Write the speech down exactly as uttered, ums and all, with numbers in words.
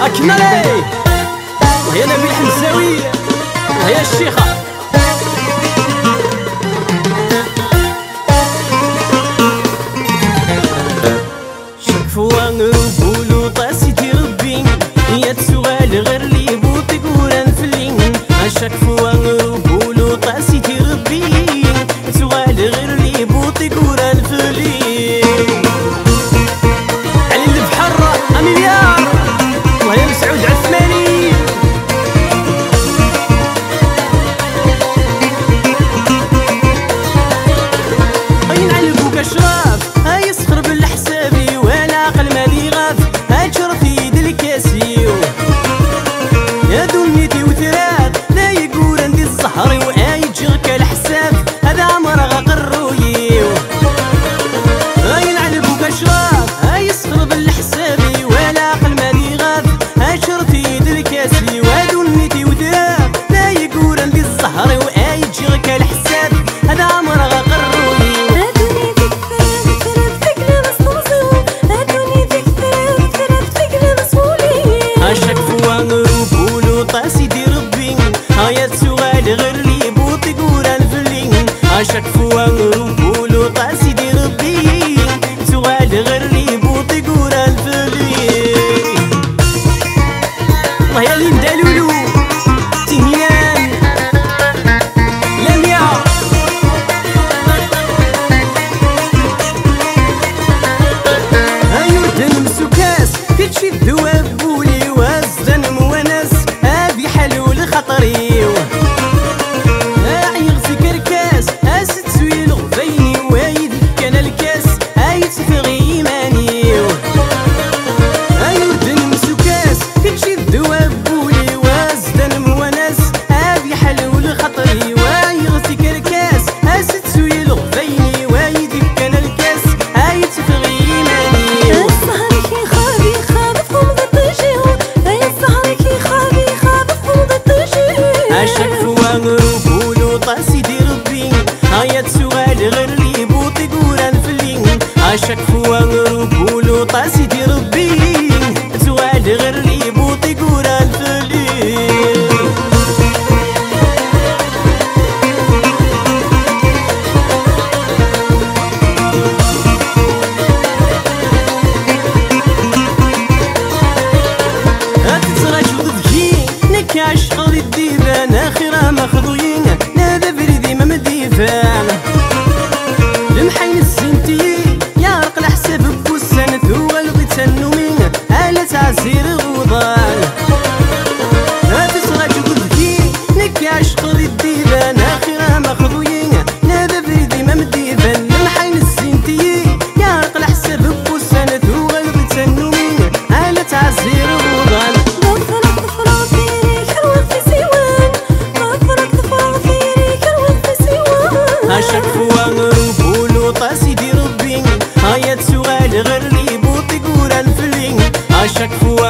أكنا ليه وهي نبيل حمزاوي وهي الشيخة. شكفوا نقولوا طاسيتي ربي يا تسوال غير لي بوطي قوران فلين. شكفوا نقولوا طاسيتي ربي تسوال غير لي بوطي قوران فلين. علي البحر أميليار وهي مسعود عثماني. أين على بوك أشراف هاي يسخر بالحسابي ولا عقل مالي غاف هاي شرف يد الكاسيو. يا دنيتي وثلاث لا يقول عندي الزهري وآي جيرك الحساب هذا عمر غقرويو. أين على بوك أشراف هاي يسخر بالحسابي ولا عقل مالي غاف هاي شرف يد الكاسيو. يا دنيتي وثلاث لا يقول عندي الزهري وآي جيرك الحساب هذا عمر غقرويو. طاسيتي ربي هاي تسوال غير لي بوطي قوران فلين. شكفوا نقولوا طاسيتي ربي تسوال غير لي بوطي قوران فلين. الله يا لين دالولو تهيان لميا هاي وردن مسوكاس كتشي الذواب بولي وازدن مونس هذي حلول خطريو. هاي يغسي كركاس هاس تسوي الغبيني وايد كان الكاس هاي تفغي ايمانيو. هاي وردن مسوكاس كتشي الذواب بولي وازدن مونس هذي حلول خطري. هاي يغسي كركاس هاس تسوي الغبيني وايد كان الكاس هاي تفغي ايمانيو. شكفوا نقولوا طاسيتي ربي هاي تسوال غير لي بوطي قوران فلين. شكفوا نقولوا طاسيتي ربي تسوال غير لي بوطي قوران فلين. هاتتغاش وضفجي نكاش غادي الديبان اخرها مخضوين نادا بريدي ما مديفان. المحين الزنتي يارق الحساب بوسان ثوال غيت النومين على تعزير غوضان. هاد صغاج وذكي نكاش غادي الديبان اخرها مخضوين نادا بريدي ما مديفان. المحين الزنتي يارق الحساب بوسان ثوال غيت النومين على تعزير غوضان. شكفوا نقولوا طاسيتي ربي هاي تسوال غير لي بوطي قوران فلين. شكفوا